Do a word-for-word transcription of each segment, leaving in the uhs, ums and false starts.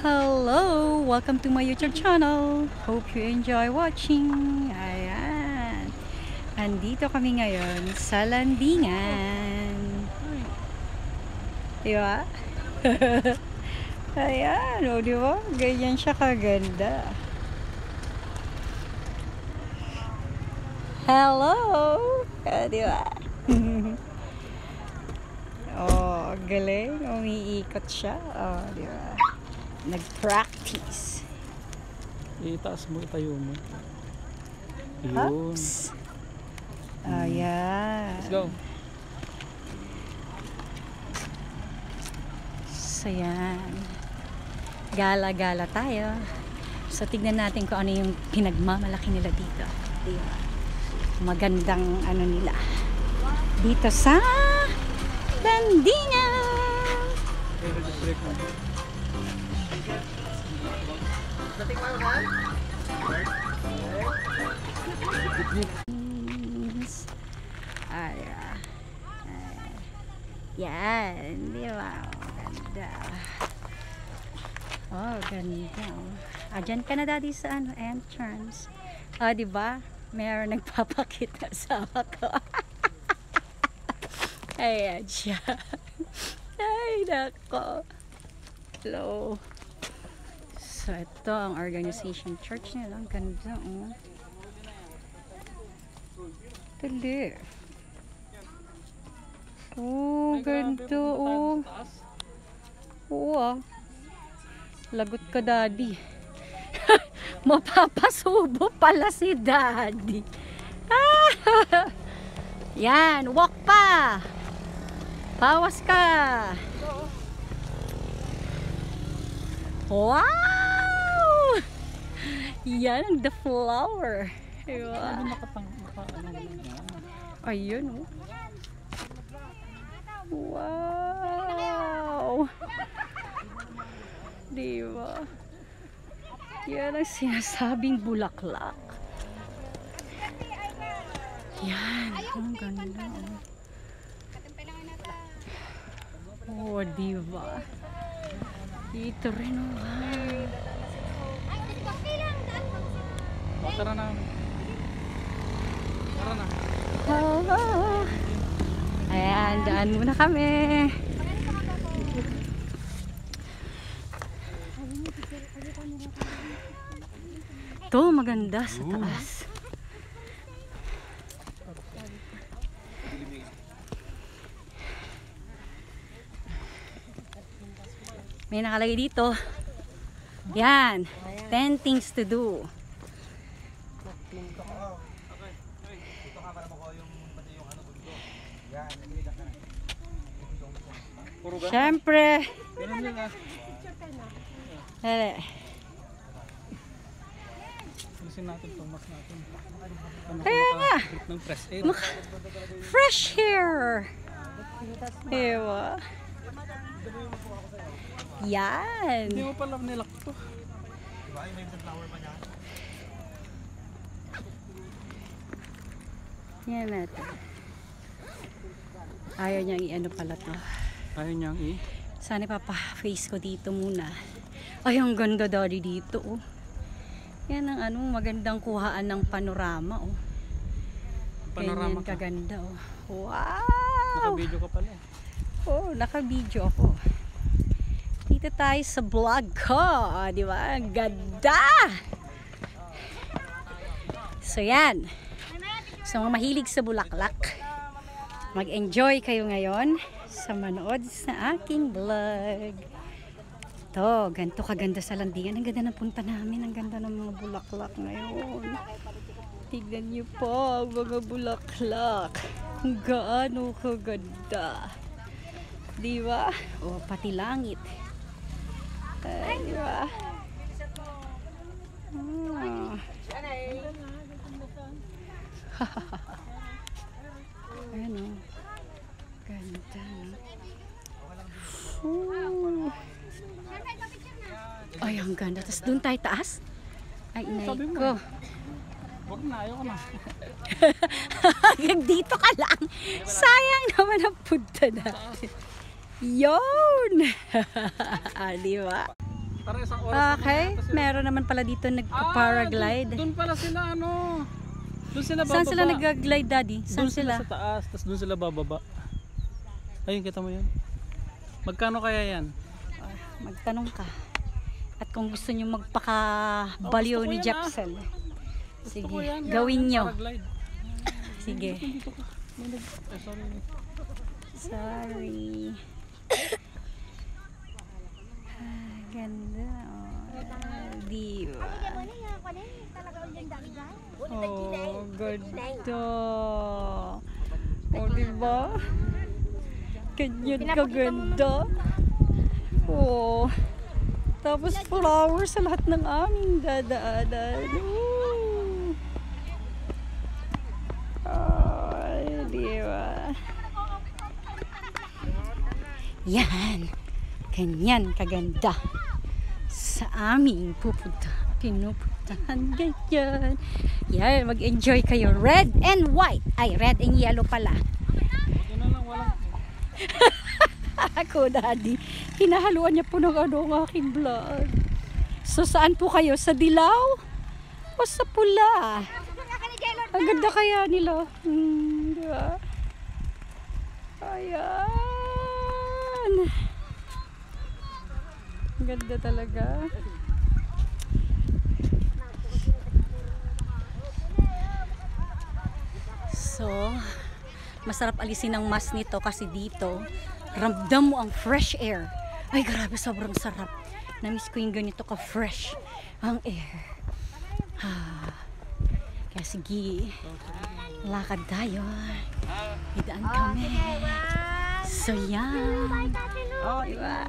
Hello! Welcome to my YouTube channel. Hope you enjoy watching. Ayan. Andito kami ngayon sa Landingan. Diba? Ayan. O, diba? Ganyan siya kaganda. Hello! Ah, diba? Oh, galing. Umiikot siya. Oh, diba? Nag-practice. Itaas mo, itayo mo. Yun. Hops. Ayan. Let's go. So, yan. Gala-gala tayo. So, tignan natin kung ano yung pinagmamalaki nila dito. Diba? Magandang ano nila. Dito sa Landingan. Ayan. Yan. Di ba? Ganda. Oh, ganda. Ah, dyan ka na daddy sa ano, entrance. Ah, di ba? Mayroon nagpapakita sa ako. Ayan siya. Ay, nako. Hello. So, ito ang organization church nila. Ang ganda, oh. Dali. Oh, ganda, oh. Oo, ah. Lagot ka, daddy. Mapapasubo pala si daddy. Yan, walk pa. Bawas ka. Wow! Yan, the flower. Diba? Ayun, oh. Wow! Diba? Yan ang sinasabing bulaklak. Yan, ang ganda, oh. Oh, diba? Dito rin, oh. Oh, tara na. Tara na. Oh, oh. Ayan, daan muna kami. Ito, maganda sa taas. May nakalagay dito. Yan. ten things to do. Siyempre. Dali. Alisin natin itong mask natin. Kaya nga. Ng fresh air. Fresh air. Ewa. Yan. Hindi mo pala nilak to. Yan natin. Ayaw niyang i-ano pala to. Ayaw niyang i. Sana papa-face ko dito muna. Ay, ang ganda daddy dito, oh. Yan ang ano, magandang kuhaan ng panorama, oh. Panorama Ganyan ka. kaganda, oh. Wow! Naka-video ka pala. Oh, naka-video ako. Dito tayo sa vlog ko, oh, di ba? Ang ganda! So, yan. So, mga mahilig sa bulaklak, mag-enjoy kayo ngayon sa manood sa aking vlog. Ito, ganito kaganda sa Landingan. Ang ganda ng punta namin. Ang ganda ng mga bulaklak ngayon. Tignan niyo po ang mga bulaklak. Kung gaano kaganda. Diba? O, pati langit. Ay, diba? Ah. Ayan, o. Ganda, no? Ooh. Ay, ang ganda. Tapos doon tayo taas. Ay, inay ko. Huwag na, ayaw ka na. Hanggang dito ka lang. Sayang naman ang punta natin. Yun! Ah, di ba? Para isang oras naman Okay, yata sila. meron naman pala dito nagpa-paraglide. Ah, doon pala sila ano. Doon sila bababa. Saan sila nag-glide, Daddy? Saan Doon sila sila? sa taas, tapos doon sila bababa. Ayun, kita mo yan. Magkano kaya yan? Ah, magtanong ka. At kung gusto nyo magpaka-baliw Oh, gusto ko ni yan, Jackson, Gusto sige, ko yan, gawin yan, nyo. paraglide. Sige. Dito ka. May nag- Ay, sorry. Sorry. Ah, ganda. Oh, diba? Oh, ganda. Oh, diba? Ganyan kaganda. Oh. Tapos flowers sa lahat ng aming dadaanan. Ooh. Ay, diba? Yan. Ganyan kaganda. Sa aming pupunta. Pinupuntahan ganyan. Yan, mag-enjoy kayo. Red and white. Ay, red and yellow pala. Buti na lang, walang Ako, Daddy. Hinahaluan niya po ng ano ang aking vlog. So, saan po kayo? Sa dilaw? O sa pula? Ang ganda kaya nila. Hmm, di ba? Ayan. Ang ganda talaga. So, masarap alisin ang mask nito kasi dito, ramdam mo ang fresh air. Ay, grabe, sobrang sarap. Namiss ko yung ganito ka-fresh ang air. Ah, kaya sige, lakad tayo. Idaan kami. So, yan. Oh, diba?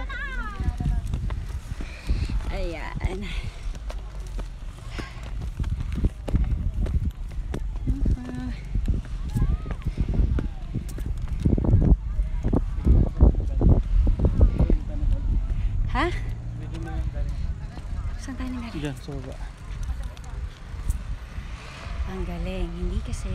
Ayan. Ha? Saan tayo nangyari? Diyan, sa baba. Ang galing. Hindi kasi.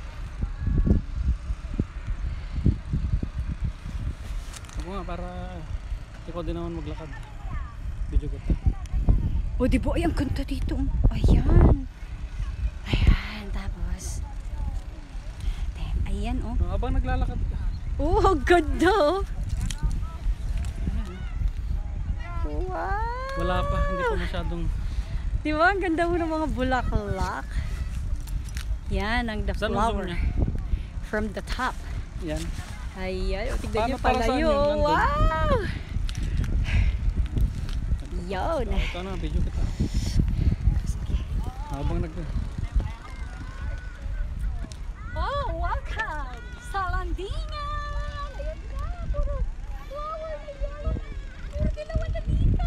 Ako nga, para ikaw din naman maglakad. Video ko ito. O, di ba? Ay, ang ganda dito. Ayan. Ayan. Tapos. Damn, ayan, oh. Habang naglalakad ka. Oh, ang ganda, oh. Wow. Wala pa, hindi pa masyadong. Di ba? Ang ganda mo ng mga bulaklak. Yan, ang the Saan ang zoom flower. niya? From the top. Yan. Ayan. O, tignan Paano nyo para pala saan yun. yun? Nandun? Wow. Yun. Oh, ito na, video kita. Sige. Habang nag... Oh, welcome sa Landingan! Ayan na, puro flower na yan. Puro dilawan na dito.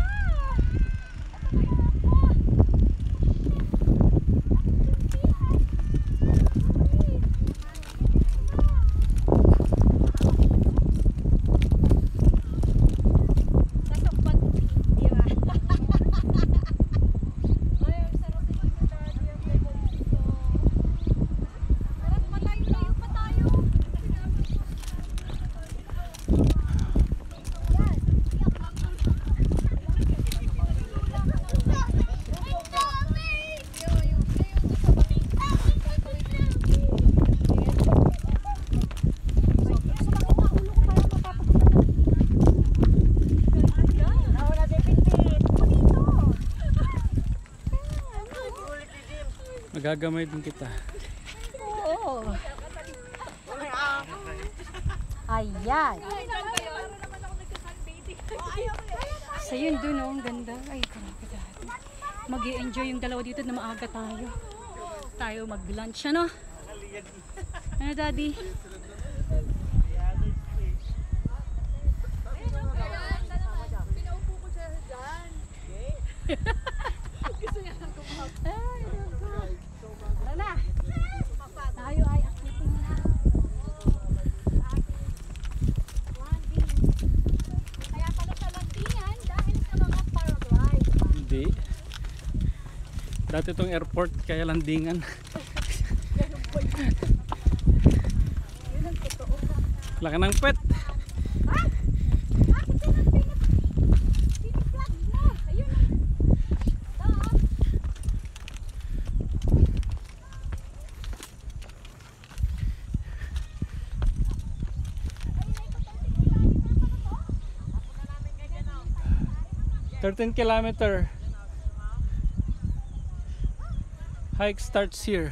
Magagamay din kita. Oo. Ayan. So yun dun, oh, ang ganda. Ay, grabe dati. Mag-i-enjoy yung dalawa dito na maaga tayo. Tayo mag-lunch, ano? Ano, Daddy? Ay, tara na. Tayo ay aktitin na. Kaya pala sa landingan dahil sa mga paraglide. Hindi. Dati itong airport, kaya landingan. Laki ng pet. Bakit yan ang pinag- pinag-flag na? thirteen kilometer hike starts here.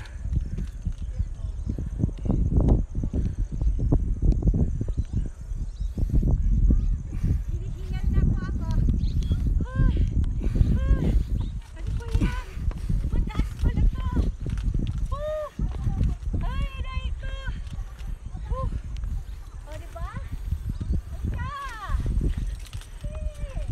Hinihingal na po ako. Ay, ay, ano po yan? Mataas pala to. Oh, ay, inay ko. Oh, o diba? Halika. Eh.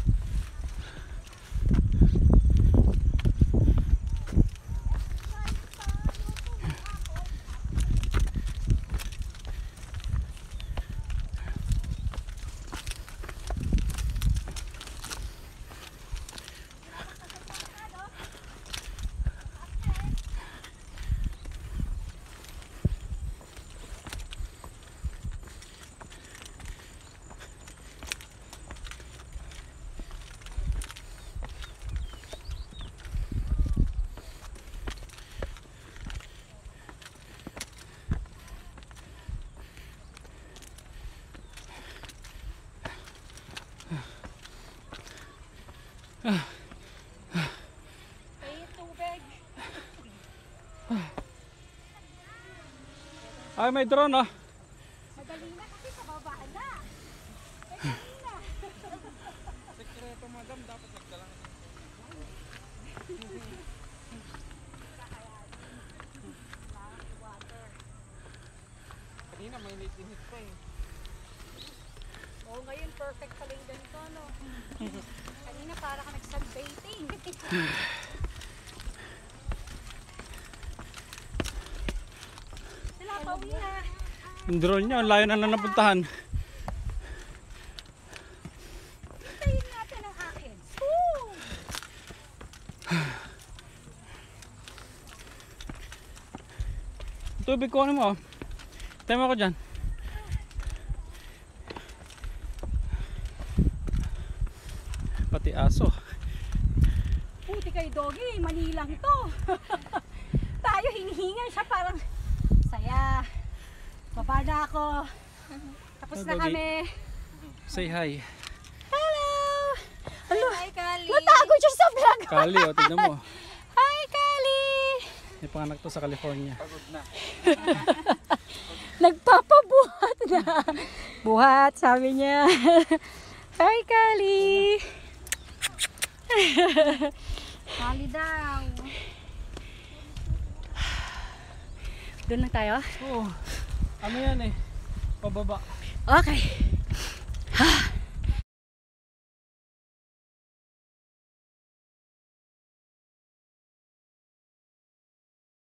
Ay, tubig. Ay, may drone oh. Madali na kasi sa baba na. Madali na. Sekreto madam, dapat nagdala ka. Kanina may init-init pa eh. Oo, ngayon perfect pala yung ganito, no? Kanina para ka nag-sunbathing. Sila, pauwi na. Yung drone niya, ang layo na lang napuntahan. Hintayin natin ang akin. Woo! Tubig ko ano mo oh. Tema ko dyan. Pati aso. Puti kay Doggy, Manilang to. Tayo hinihingal siya parang saya. Baba na ako. Tapos Oh, na Doggy. kami. Say hi. Hello! Hello! Hi, Kali. Natago siya sa vlog. Kali oh, tignan mo. Hi, Kali! May panganak to sa California. Nagpapabuhat na. Buhat, sabi niya. Hi, Kali! Kali daw. Doon lang tayo. Oo. Ano yan eh? Pababa. Okay.